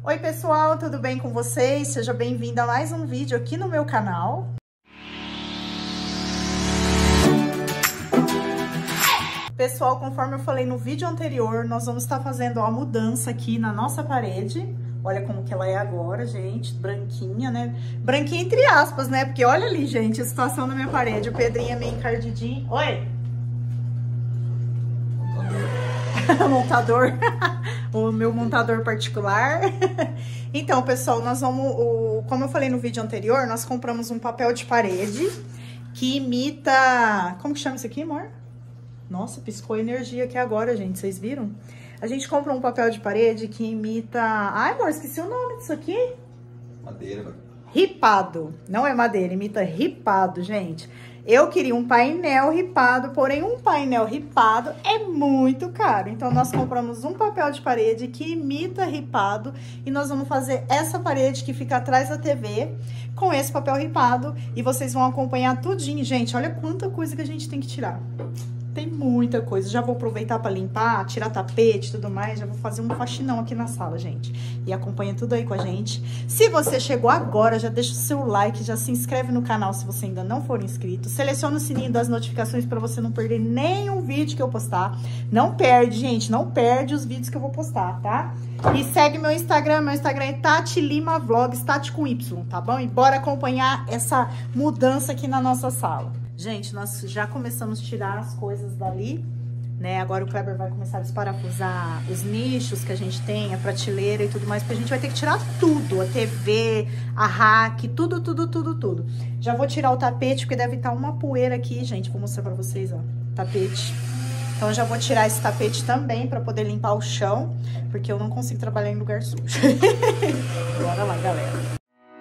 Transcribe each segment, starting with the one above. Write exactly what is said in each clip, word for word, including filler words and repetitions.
Oi pessoal, tudo bem com vocês? Seja bem-vindo a mais um vídeo aqui no meu canal. Pessoal, conforme eu falei no vídeo anterior, nós vamos estar fazendo a mudança aqui na nossa parede. Olha como que ela é agora, gente, branquinha, né? Branquinha entre aspas, né? Porque olha ali, gente, a situação da minha parede. O Pedrinho é meio encardidinho. Oi! Montador. O meu montador particular. Então, pessoal, nós vamos... O, como eu falei no vídeo anterior, nós compramos um papel de parede que imita... Como que chama isso aqui, amor? Nossa, piscou energia aqui agora, gente. Vocês viram? A gente comprou um papel de parede que imita... Ai, amor, esqueci o nome disso aqui. Madeira. Ripado. Não é madeira, imita ripado, gente. Eu queria um painel ripado, porém um painel ripado é muito caro. Então, nós compramos um papel de parede que imita ripado e nós vamos fazer essa parede que fica atrás da T V com esse papel ripado e vocês vão acompanhar tudinho. Gente, olha quanta coisa que a gente tem que tirar. Tem muita coisa. Já vou aproveitar para limpar, tirar tapete e tudo mais. Já vou fazer um faxinão aqui na sala, gente. E acompanha tudo aí com a gente. Se você chegou agora, já deixa o seu like, já se inscreve no canal se você ainda não for inscrito. Seleciona o sininho das notificações para você não perder nenhum vídeo que eu postar. Não perde, gente. Não perde os vídeos que eu vou postar, tá? E segue meu Instagram. Meu Instagram é Tati Lima Vlogs, Tati com Y, tá bom? E bora acompanhar essa mudança aqui na nossa sala. Gente, nós já começamos a tirar as coisas dali, né? Agora o Kleber vai começar a desparafusar os nichos que a gente tem, a prateleira e tudo mais, porque a gente vai ter que tirar tudo, a T V, a rack, tudo, tudo, tudo, tudo. Já vou tirar o tapete, porque deve estar uma poeira aqui, gente. Vou mostrar pra vocês, ó, tapete. Então, eu já vou tirar esse tapete também pra poder limpar o chão, porque eu não consigo trabalhar em lugar sujo. Bora lá, galera.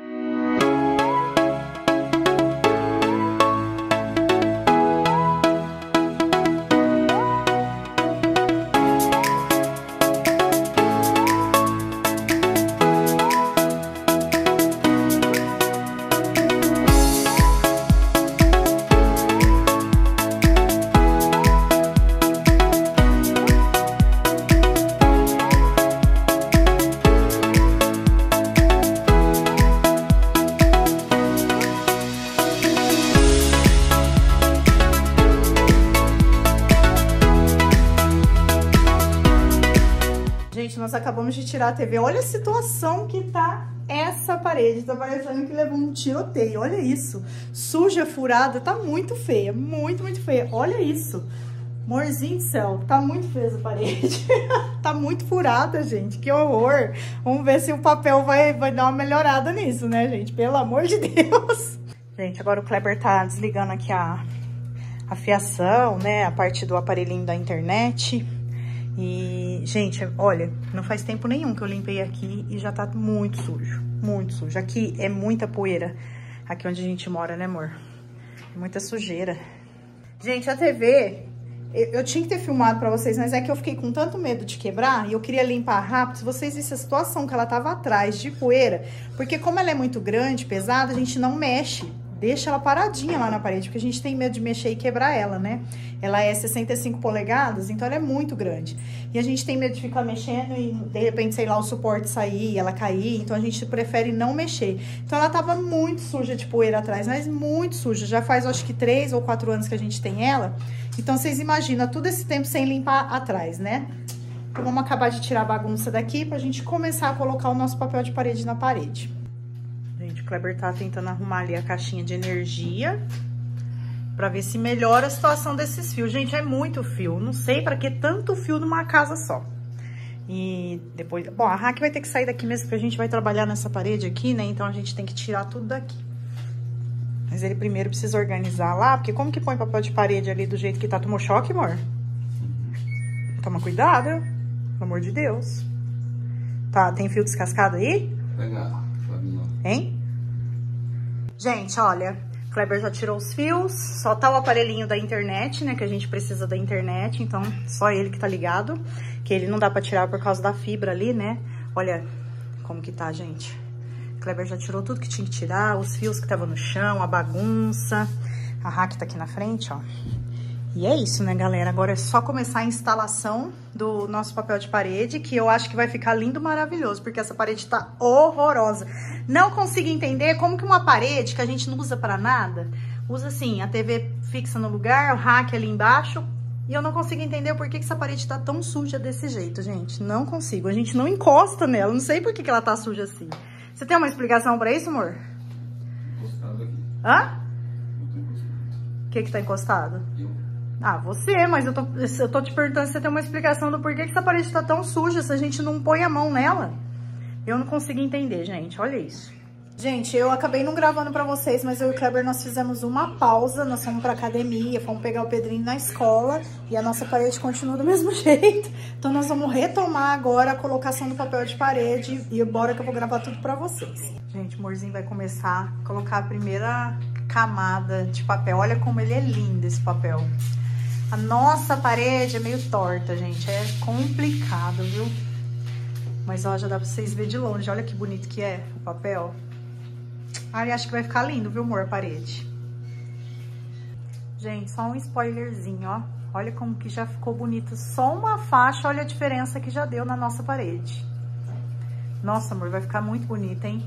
Nós acabamos de tirar a T V. Olha a situação que tá essa parede. Tá parecendo que levou um tiroteio. Olha isso. Suja, furada. Tá muito feia. Muito, muito feia. Olha isso. Amorzinho do céu. Tá muito feia essa parede. Tá muito furada, gente. Que horror. Vamos ver se o papel vai, vai dar uma melhorada nisso, né, gente? Pelo amor de Deus. Gente, agora o Kleber tá desligando aqui a, a fiação, né? A parte do aparelhinho da internet. E, gente, olha, não faz tempo nenhum que eu limpei aqui e já tá muito sujo, muito sujo. Aqui é muita poeira, aqui onde a gente mora, né, amor? É muita sujeira. Gente, a T V, eu, eu tinha que ter filmado pra vocês, mas é que eu fiquei com tanto medo de quebrar e eu queria limpar rápido. Se vocês vissem a situação que ela tava atrás de poeira, porque como ela é muito grande, pesada, a gente não mexe. Deixa ela paradinha lá na parede, porque a gente tem medo de mexer e quebrar ela, né? Ela é sessenta e cinco polegadas, então ela é muito grande. E a gente tem medo de ficar mexendo e, de repente, sei lá, o suporte sair, ela cair. Então, a gente prefere não mexer. Então, ela tava muito suja de poeira atrás, mas muito suja. Já faz, acho que, três ou quatro anos que a gente tem ela. Então, vocês imaginam, todo esse tempo sem limpar atrás, né? Então, vamos acabar de tirar a bagunça daqui pra gente começar a colocar o nosso papel de parede na parede. Gente, o Kleber tá tentando arrumar ali a caixinha de energia pra ver se melhora a situação desses fios. Gente, é muito fio. Não sei pra que tanto fio numa casa só. E depois... Bom, a rack vai ter que sair daqui mesmo, porque a gente vai trabalhar nessa parede aqui, né? Então, a gente tem que tirar tudo daqui. Mas ele primeiro precisa organizar lá, porque como que põe papel de parede ali do jeito que tá? Tomou choque, amor? Toma cuidado, pelo amor de Deus. Tá, tem fio descascado aí? Legal. Hein? Gente, olha, o Kleber já tirou os fios, só tá o aparelhinho da internet, né, que a gente precisa da internet, então só ele que tá ligado, que ele não dá pra tirar por causa da fibra ali, né? Olha como que tá, gente. O Kleber já tirou tudo que tinha que tirar, os fios que estavam no chão, a bagunça. A rack tá aqui na frente, ó. E é isso, né, galera? Agora é só começar a instalação do nosso papel de parede, que eu acho que vai ficar lindo, maravilhoso, porque essa parede tá horrorosa. Não consigo entender como que uma parede que a gente não usa pra nada, usa assim, a T V fixa no lugar, o rack ali embaixo, e eu não consigo entender por que que essa parede tá tão suja desse jeito, gente. Não consigo, a gente não encosta nela, não sei por que que ela tá suja assim. Você tem uma explicação pra isso, amor? Encostado aqui. Hã? Eu tô encostado. O que que tá encostado? Eu. Ah, você, mas eu tô, eu tô te perguntando se você tem uma explicação do porquê que essa parede tá tão suja, se a gente não põe a mão nela. Eu não consigo entender, gente, olha isso. Gente, eu acabei não gravando pra vocês, mas eu e o Kleber, nós fizemos uma pausa, nós fomos pra academia, fomos pegar o Pedrinho na escola e a nossa parede continua do mesmo jeito. Então nós vamos retomar agora a colocação do papel de parede e bora que eu vou gravar tudo pra vocês. Gente, o amorzinho vai começar a colocar a primeira camada de papel. Olha como ele é lindo, esse papel. A nossa parede é meio torta, gente, é complicado, viu? Mas ó, já dá pra vocês verem de longe, olha que bonito que é o papel. Ai, acho que vai ficar lindo, viu, amor, a parede. Gente, só um spoilerzinho, ó. Olha como que já ficou bonito. Só uma faixa, olha a diferença que já deu na nossa parede. Nossa, amor, vai ficar muito bonito, hein?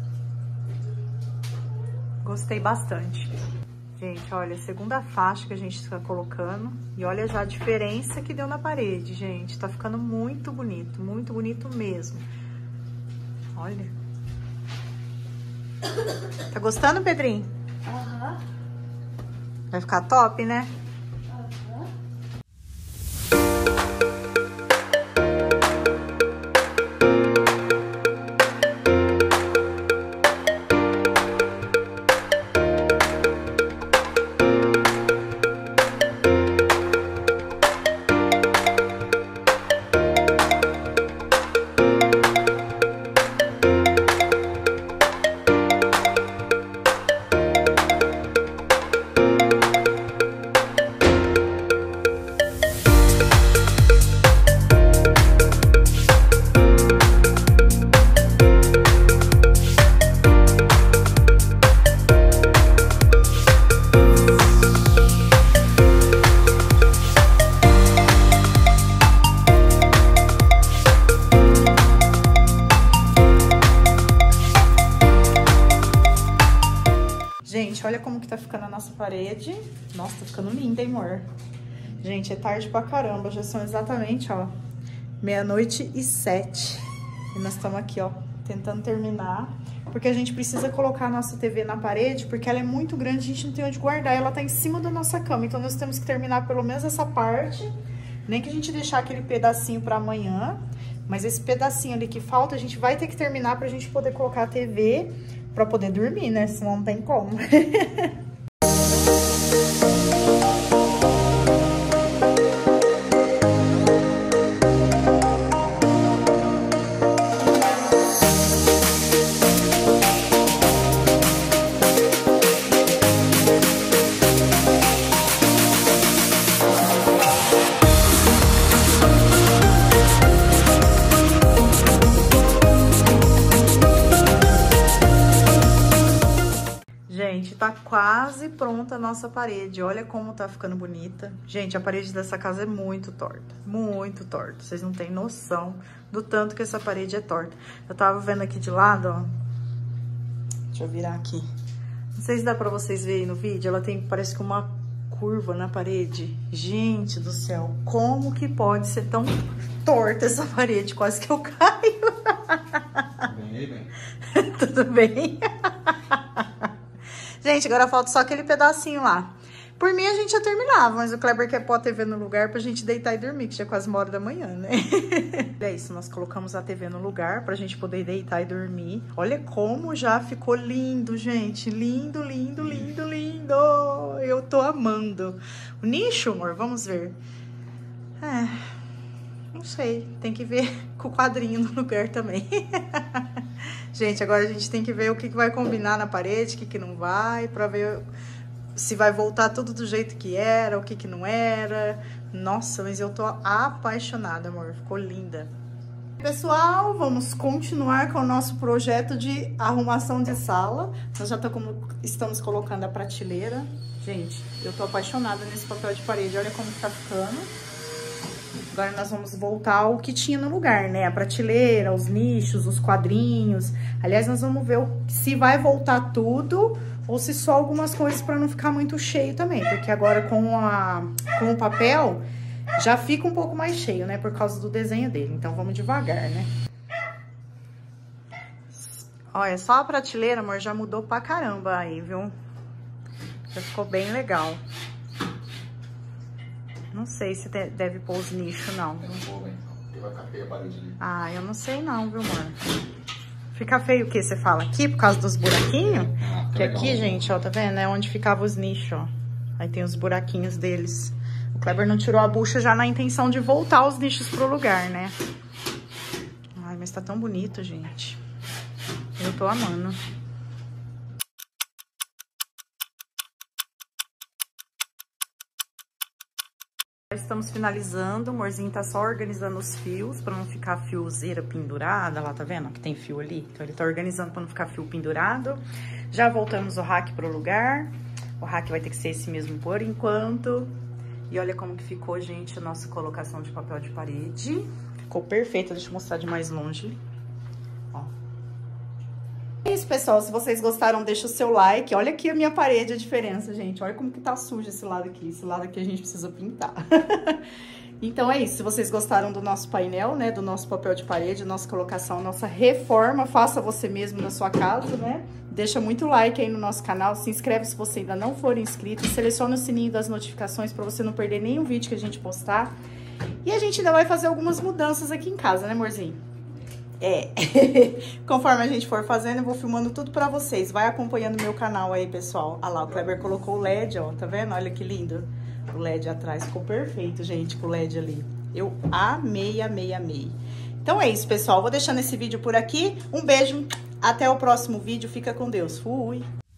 Gostei bastante. Gente, olha, a segunda faixa que a gente está colocando. E olha já a diferença que deu na parede, gente. Tá ficando muito bonito, muito bonito mesmo. Olha. Tá gostando, Pedrinho? Aham. Uhum. Vai ficar top, né? Aham. Gente, olha como que tá ficando a nossa parede. Nossa, tá ficando linda, hein, amor? Gente, é tarde pra caramba. Já são exatamente, ó, meia-noite e sete. E nós estamos aqui, ó, tentando terminar. Porque a gente precisa colocar a nossa T V na parede, porque ela é muito grande, a gente não tem onde guardar. Ela tá em cima da nossa cama. Então, nós temos que terminar pelo menos essa parte. Nem que a gente deixar aquele pedacinho pra amanhã. Mas esse pedacinho ali que falta, a gente vai ter que terminar pra gente poder colocar a T V pra poder dormir, né? Senão não tem como. Gente, tá quase pronta a nossa parede. Olha como tá ficando bonita. Gente, a parede dessa casa é muito torta. Muito torta. Vocês não têm noção do tanto que essa parede é torta. Eu tava vendo aqui de lado, ó. Deixa eu virar aqui. Não sei se dá pra vocês verem no vídeo. Ela tem, parece que uma curva na parede. Gente do céu, como que pode ser tão torta essa parede? Quase que eu caio. Bem, bem. Tudo bem? Gente, agora falta só aquele pedacinho lá. Por mim, a gente já terminava, mas o Kleber quer pôr a T V no lugar pra gente deitar e dormir, que já é quase uma hora da manhã, né? É isso, nós colocamos a T V no lugar pra gente poder deitar e dormir. Olha como já ficou lindo, gente. Lindo, lindo, lindo, lindo. Eu tô amando. O nicho, amor, vamos ver. É, não sei, tem que ver com o quadrinho no lugar também. Gente, agora a gente tem que ver o que vai combinar na parede, o que, que não vai, pra ver se vai voltar tudo do jeito que era, o que, que não era. Nossa, mas eu tô apaixonada, amor. Ficou linda. Pessoal, vamos continuar com o nosso projeto de arrumação de sala. Nós já tô como, estamos colocando a prateleira. Gente, eu tô apaixonada nesse papel de parede. Olha como que tá ficando. Agora nós vamos voltar ao que tinha no lugar, né? A prateleira, os nichos, os quadrinhos. Aliás, nós vamos ver se vai voltar tudo ou se só algumas coisas para não ficar muito cheio também. Porque agora com, a, com o papel já fica um pouco mais cheio, né? Por causa do desenho dele. Então vamos devagar, né? Olha, só a prateleira, amor, já mudou pra caramba aí, viu? Já ficou bem legal. Não sei se deve pôr os nichos, não. É, não vou, hein? Porque vai ficar feia a parede ali. Ah, eu não sei não, viu, amor? Fica feio o que você fala? Aqui, por causa dos buraquinhos? Ah, que legal, aqui, né? gente, ó, tá vendo? É onde ficavam os nichos, ó. Aí tem os buraquinhos deles. O Kleber não tirou a bucha já na intenção de voltar os nichos pro lugar, né? Ai, mas tá tão bonito, gente. Eu tô amando. Estamos finalizando, o amorzinho tá só organizando os fios pra não ficar fiozeira pendurada, lá tá vendo que tem fio ali? Então ele tá organizando pra não ficar fio pendurado. Já voltamos o rack pro lugar, o rack vai ter que ser esse mesmo por enquanto. E olha como que ficou, gente, a nossa colocação de papel de parede. Ficou perfeita, deixa eu mostrar de mais longe. Ó. É isso, pessoal, se vocês gostaram, deixa o seu like. Olha aqui a minha parede, a diferença, gente. Olha como que tá sujo esse lado aqui. Esse lado aqui a gente precisa pintar. Então é isso, se vocês gostaram do nosso painel, né, do nosso papel de parede, nossa colocação, nossa reforma, faça você mesmo na sua casa, né? Deixa muito like aí no nosso canal, se inscreve se você ainda não for inscrito, seleciona o sininho das notificações para você não perder nenhum vídeo que a gente postar. E a gente ainda vai fazer algumas mudanças aqui em casa, né, amorzinho? É, conforme a gente for fazendo, eu vou filmando tudo pra vocês. Vai acompanhando meu canal aí, pessoal. Olha lá, o Kleber colocou o L E D, ó, tá vendo? Olha que lindo. O L E D atrás ficou perfeito, gente, com o L E D ali. Eu amei, amei, amei. Então é isso, pessoal. Vou deixando esse vídeo por aqui. Um beijo, até o próximo vídeo. Fica com Deus. Fui!